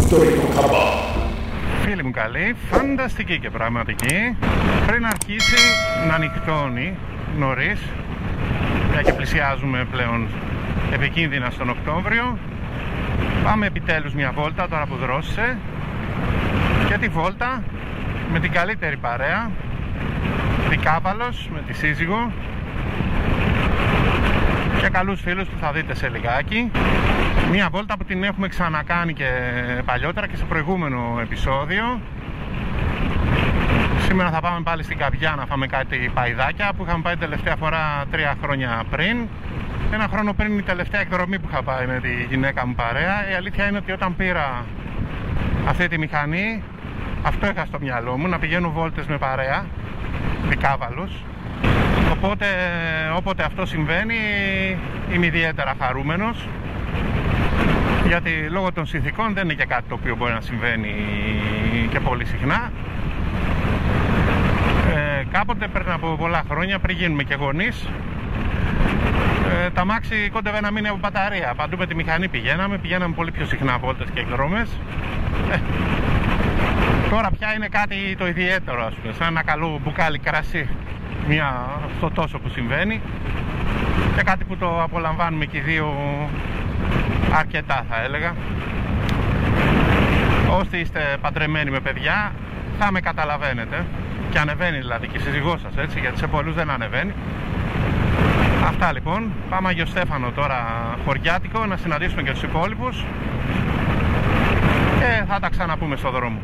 Φίλοι μου καλοί, φανταστική και πραγματική. Πριν αρχίσει να νυχτώνει νωρίς, μια και πλησιάζουμε πλέον επικίνδυνα στον Οκτώβριο, πάμε επιτέλους μια βόλτα τώρα που δρόσησε, και τη βόλτα με την καλύτερη παρέα, Δικάβαλος με τη σύζυγο και καλούς φίλους που θα δείτε σε λιγάκι. Μια βόλτα που την έχουμε ξανακάνει και παλιότερα και σε προηγούμενο επεισόδιο. Σήμερα θα πάμε πάλι στην Καβιά να φάμε κάτι παϊδάκια που είχαμε πάει τελευταία φορά 3 χρόνια πριν. Ένα χρόνο πριν η τελευταία εκδρομή που είχα πάει με τη γυναίκα μου παρέα. Η αλήθεια είναι ότι όταν πήρα αυτή τη μηχανή, αυτό είχα στο μυαλό μου, να πηγαίνω βόλτες με παρέα, Δικάβαλος. Οπότε όποτε αυτό συμβαίνει είμαι ιδιαίτερα χαρούμενος, γιατί λόγω των συνθηκών δεν είναι και κάτι το οποίο μπορεί να συμβαίνει και πολύ συχνά. Κάποτε πριν από πολλά χρόνια, πριν γίνουμε και γονείς, τα μάξι κόντευε να μείνει από μπαταρία. Παντού με τη μηχανή πηγαίναμε πολύ πιο συχνά βόλτες και εκδρόμες. Τώρα πια είναι κάτι το ιδιαίτερο, ας πούμε, σαν ένα καλό μπουκάλι κρασί, στο τόσο που συμβαίνει, και κάτι που το απολαμβάνουμε και οι δύο αρκετά, θα έλεγα. Όσοι είστε παντρεμένοι με παιδιά θα με καταλαβαίνετε, και ανεβαίνει δηλαδή και η σύζυγός σας, έτσι, γιατί σε πολλούς δεν ανεβαίνει. Αυτά λοιπόν, πάμε Άγιο Στέφανο τώρα χωριάτικο, να συναντήσουμε και τους υπόλοιπους και θα τα ξαναπούμε στο δρόμο.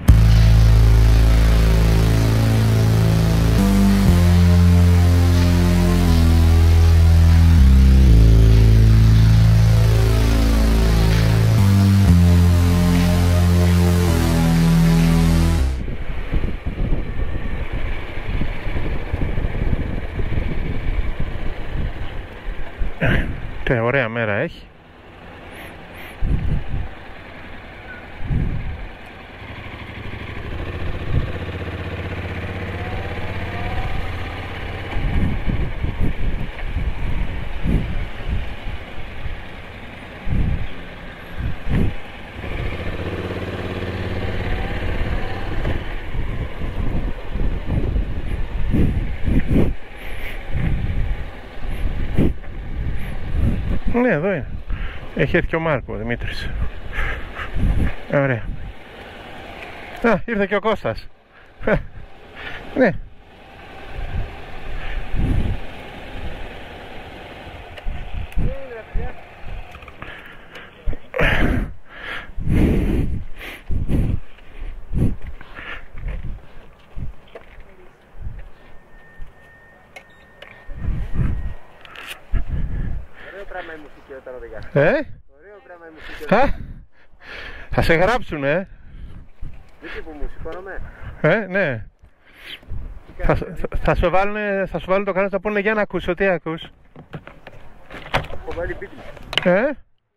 Ωραία μέρα έχει. Ναι, εδώ είναι. Έχει έρθει και ο Μάρκο, ο Δημήτρης. Ωραία. Α, ήρθε και ο Κώστας. Ναι. Ωραίο πράγμα η μουσική. Θα σε γράψουνε. Δίκη που μου σηκώνομαι. Ναι. Θα σου βάλουν το κανάλι, θα πούνε για να ακούσω. Τι ακούς? Έχω βάλει πίτι.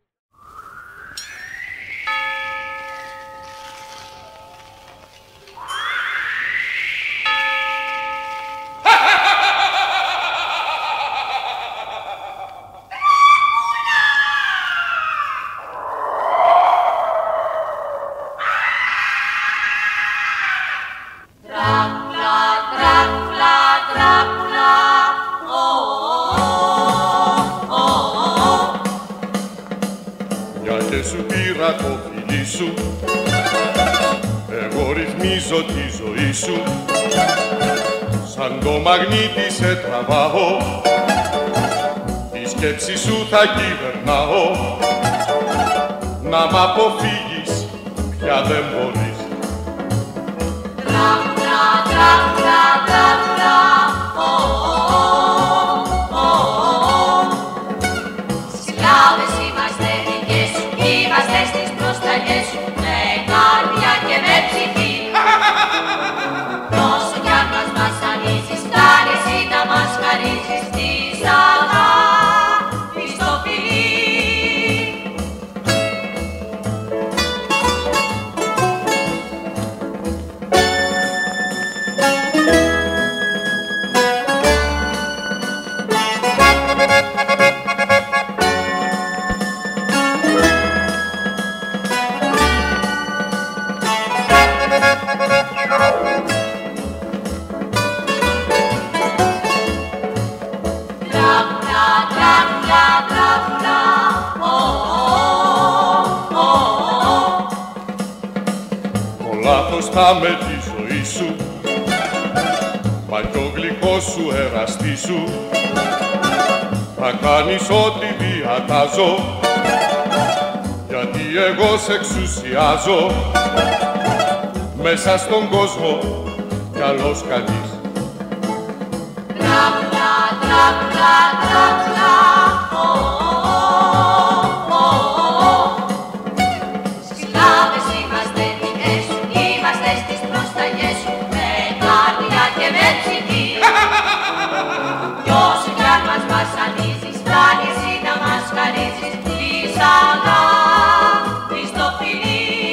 Το φιλί σου, εγώ ρυθμίζω τη ζωή σου, σαν το μαγνήτη σε τραβάω, τη σκέψη σου θα κυβερνάω, να μ' αποφύγεις πια δεν μπορείς. Σκλάβες είμαστε δικές σου, είμαστε στις προσταγές σου, με καρδιά και με ψυχή. Τόσο κι αν μας βασανίζεις, φτάνει εσύ να μας χαρίζεις της αγάπης το φιλί. μπροστά με τη ζωή σου, μα κι ο γλυκός σου εραστή σου θα κάνεις ό,τι διατάζω, γιατί εγώ σε εξουσιάζω μέσα στον κόσμο κι άλλος κανείς. Τράπλα, τράπλα, τράπλα, σκλάβες είμαστε δικές σου, είμαστε στις προσταγές σου, με καρδιά και με ψυχή. Κι όσο κι αν μας βασανίζεις, φτάνει εσύ να μας χαρίζεις της αγάπης το φιλί.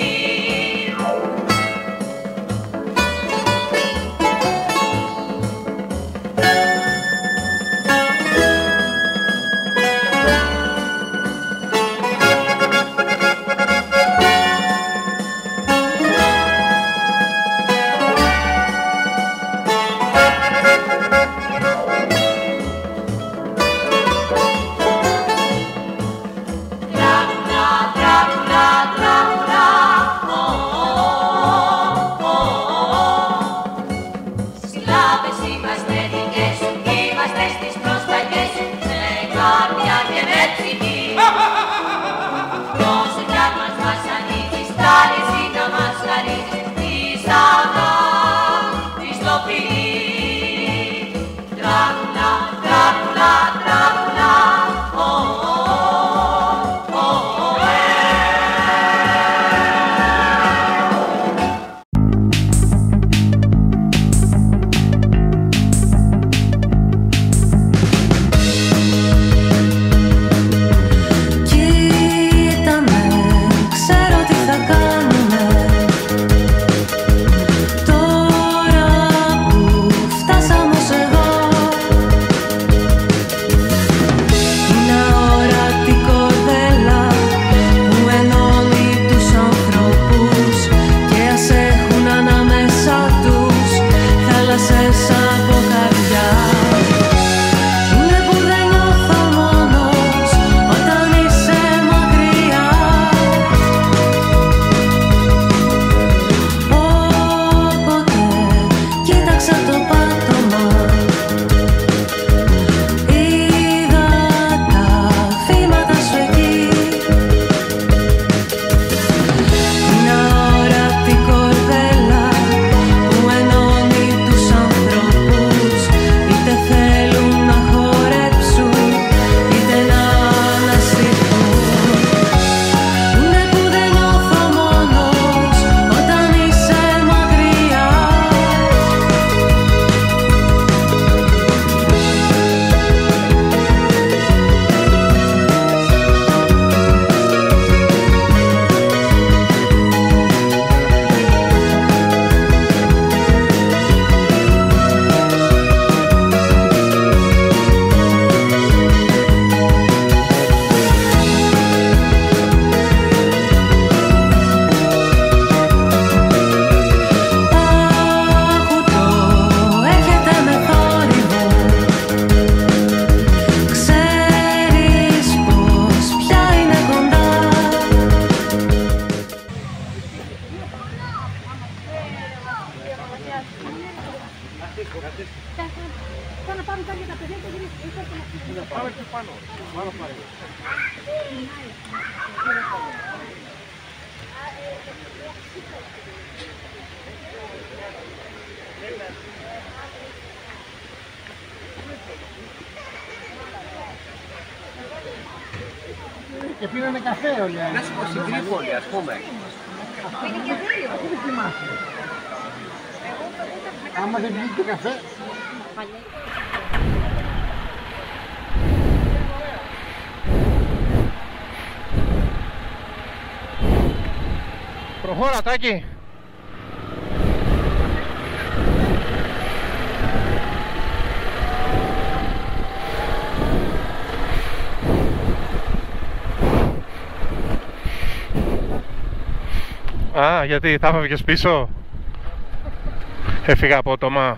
Και πήρανε καφέ όλοι. Να σου πω στην Τρίπολη, ας πούμε. Είναι και δύο. Δεν θυμάσαι. Άμα δεν βγήκε καφέ. Προχώρα, Τάκη. Α, γιατί θα φεύγες πίσω. Έφυγα απότομα.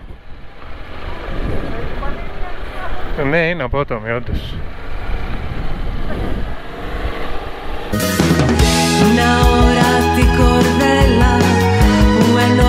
Ναι, είναι απότομη όντως. Una hora ti cordella,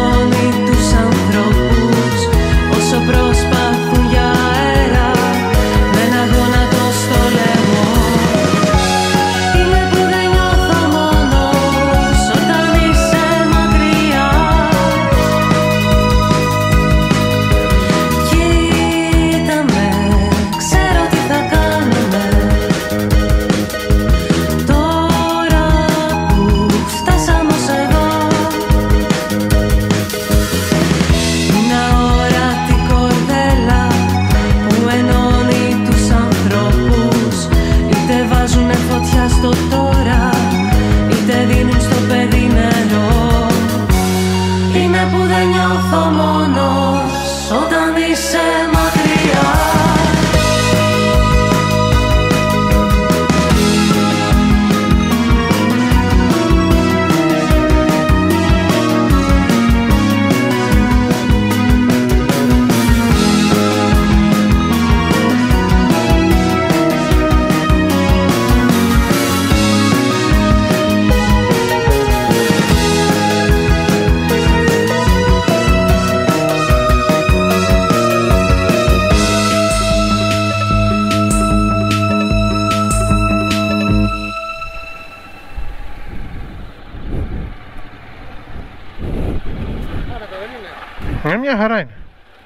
Μια χαρά είναι.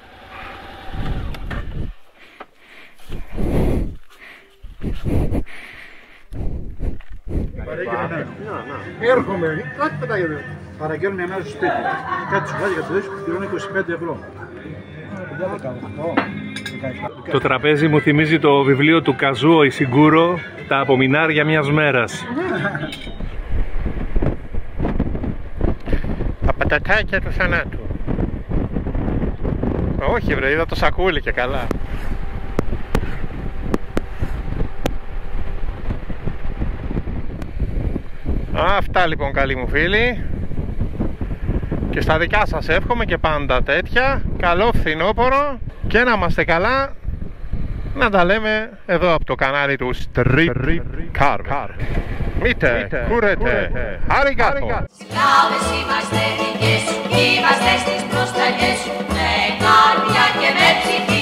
Έρχομαι, κάτι πετάγεται. Παραγγέλνουν μια μέρα στο σπίτι. Κάτι σου βάζει για το δίσκο, πληρώνει 25 ευρώ. Το τραπέζι μου θυμίζει το βιβλίο του Καζούο Ισιγκούρο, «Τα απομεινάρια μιας μέρας». Τα πατατάκια του θανάτου. Όχι βρε, είδα το σακούλι και καλά. Αυτά λοιπόν καλοί μου φίλοι. Και στα δικά σας εύχομαι και πάντα τέτοια. Καλό φθινόπωρο και να είμαστε καλά. Να τα λέμε εδώ από το κανάλι του Street Car. Μήτε, κούρετε, αριγκάτο. Σκλάβες είμαστε δικές σου, είμαστε στις προσταγές σου, με καρδιά και με ψυχή.